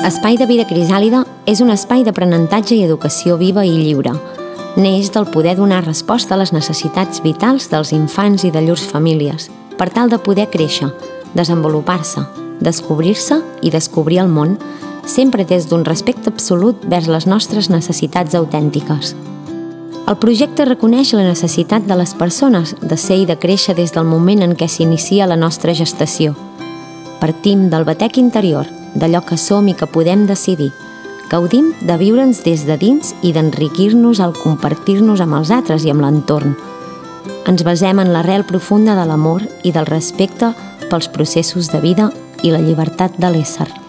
Espai de Vida Crisàlida és un espai d'aprenentatge i educació viva i lliure. Neix del poder donar resposta a les necessitats vitals dels infants i de llurs famílies, per tal de poder créixer, desenvolupar-se, descobrir-se i descobrir el món, sempre des d'un respecte absolut vers les nostres necessitats autèntiques. El projecte reconeix la necessitat de les persones de ser i de créixer des del moment en què s'inicia la nostra gestació. Partim del batec interior, d'allò que som i que podem decidir. Gaudim de viure'ns des de dins i d'enriquir-nos al compartir-nos amb els altres i amb l'entorn. Ens basem en l'arrel profunda de l'amor i del respecte pels processos de vida i la llibertat de l'ésser.